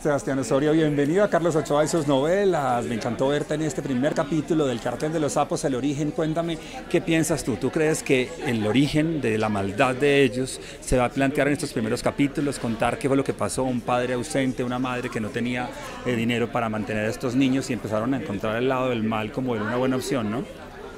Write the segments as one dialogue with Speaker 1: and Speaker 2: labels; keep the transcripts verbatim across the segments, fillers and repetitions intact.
Speaker 1: Sebastián Osorio, bienvenido a Carlos Ochoa y sus novelas. Me encantó verte en este primer capítulo del Cartel de los Sapos, el origen. Cuéntame, ¿qué piensas tú? ¿Tú crees que el origen de la maldad de ellos se va a plantear en estos primeros capítulos? Contar qué fue lo que pasó, un padre ausente, una madre que no tenía eh, dinero para mantener a estos niños y empezaron a encontrar el lado del mal como una buena opción, ¿no?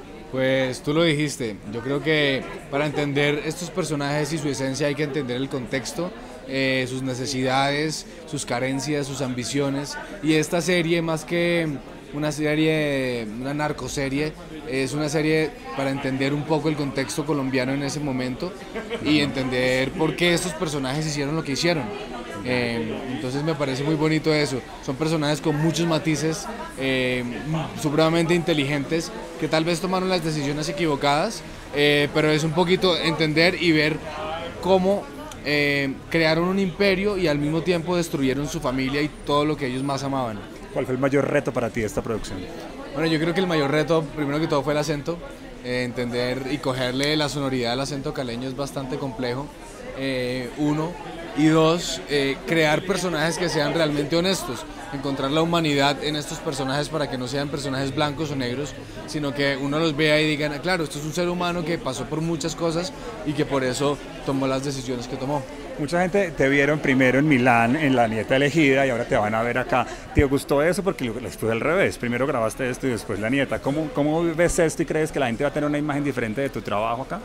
Speaker 2: Pues tú lo dijiste, yo creo que para entender estos personajes y su esencia hay que entender el contexto, eh, sus necesidades, sus carencias, sus ambiciones, y esta serie, más que una serie, una narcoserie, es una serie para entender un poco el contexto colombiano en ese momento y entender por qué estos personajes hicieron lo que hicieron. Eh, entonces me parece muy bonito eso. Son personajes con muchos matices, eh, supremamente inteligentes, que tal vez tomaron las decisiones equivocadas, eh, pero es un poquito entender y ver cómo eh, crearon un imperio y al mismo tiempo destruyeron su familia y todo lo que ellos más amaban.
Speaker 1: ¿Cuál fue el mayor reto para ti de esta producción?
Speaker 2: Bueno, yo creo que el mayor reto, primero que todo, fue el acento. Eh, entender y cogerle la sonoridad al acento caleño es bastante complejo. Eh, uno. Y dos, eh, crear personajes que sean realmente honestos, encontrar la humanidad en estos personajes para que no sean personajes blancos o negros, sino que uno los vea y digan, claro, esto es un ser humano que pasó por muchas cosas y que por eso tomó las decisiones que tomó.
Speaker 1: Mucha gente te vieron primero en Milán, en La Nieta Elegida, y ahora te van a ver acá. ¿Te gustó eso? Porque después al revés, primero grabaste esto y después La Nieta. ¿Cómo, cómo ves esto y crees que la gente va a tener una imagen diferente de tu trabajo acá?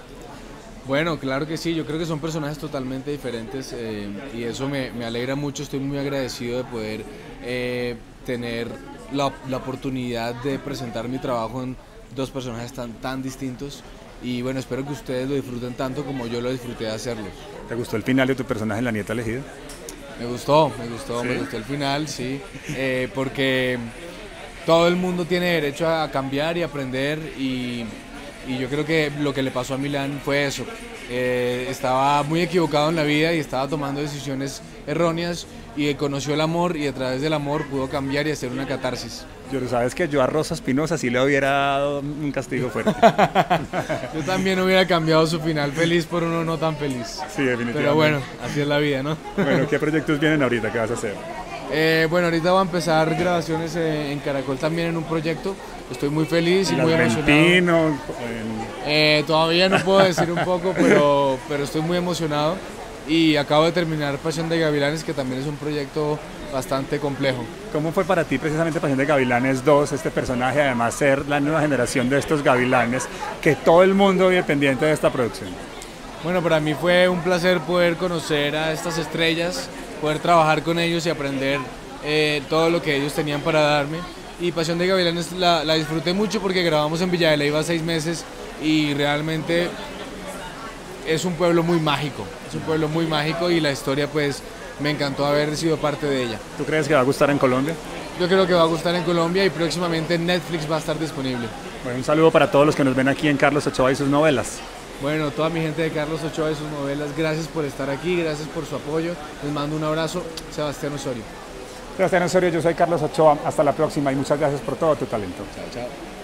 Speaker 2: Bueno, claro que sí, yo creo que son personajes totalmente diferentes eh, y eso me, me alegra mucho, estoy muy agradecido de poder eh, tener la, la oportunidad de presentar mi trabajo en dos personajes tan, tan distintos y bueno, espero que ustedes lo disfruten tanto como yo lo disfruté de hacerlo.
Speaker 1: ¿Te gustó el final de tu personaje en La Nieta Elegida?
Speaker 2: Me gustó, me gustó, ¿sí? Me gustó el final, sí, eh, porque todo el mundo tiene derecho a cambiar y aprender y... Y yo creo que lo que le pasó a Milán fue eso. Eh, estaba muy equivocado en la vida y estaba tomando decisiones erróneas y conoció el amor y a través del amor pudo cambiar y hacer una catarsis.
Speaker 1: Yo, sabes que yo a Rosa Espinosa sí le hubiera dado un castigo fuerte.
Speaker 2: Yo también hubiera cambiado su final feliz por uno no tan feliz.
Speaker 1: Sí, definitivamente.
Speaker 2: Pero bueno, así es la vida, ¿no?
Speaker 1: Bueno, ¿qué proyectos vienen ahorita? ¿Qué vas a hacer?
Speaker 2: Eh, bueno, ahorita voy a empezar grabaciones eh, en Caracol también en un proyecto. Estoy muy feliz y muy emocionado.
Speaker 1: En...
Speaker 2: Eh, todavía no puedo decir un poco, pero, pero estoy muy emocionado. Y acabo de terminar Pasión de Gavilanes, que también es un proyecto bastante complejo.
Speaker 1: ¿Cómo fue para ti precisamente Pasión de Gavilanes dos, este personaje, además ser la nueva generación de estos gavilanes, que todo el mundo vive pendiente de esta producción?
Speaker 2: Bueno, para mí fue un placer poder conocer a estas estrellas, poder trabajar con ellos y aprender eh, todo lo que ellos tenían para darme. Y Pasión de Gavilanes la, la disfruté mucho porque grabamos en Villa de Leyva seis meses y realmente es un pueblo muy mágico, es un pueblo muy mágico y la historia pues me encantó haber sido parte de ella.
Speaker 1: ¿Tú crees que va a gustar en Colombia?
Speaker 2: Yo creo que va a gustar en Colombia y próximamente en Netflix va a estar disponible.
Speaker 1: Bueno, un saludo para todos los que nos ven aquí en Carlos Ochoa y sus novelas.
Speaker 2: Bueno, toda mi gente de Carlos Ochoa y sus novelas, gracias por estar aquí, gracias por su apoyo. Les mando un abrazo, Sebastián Osorio.
Speaker 1: Sebastián Osorio, yo soy Carlos Ochoa. Hasta la próxima y muchas gracias por todo tu talento.
Speaker 2: Chao, chao.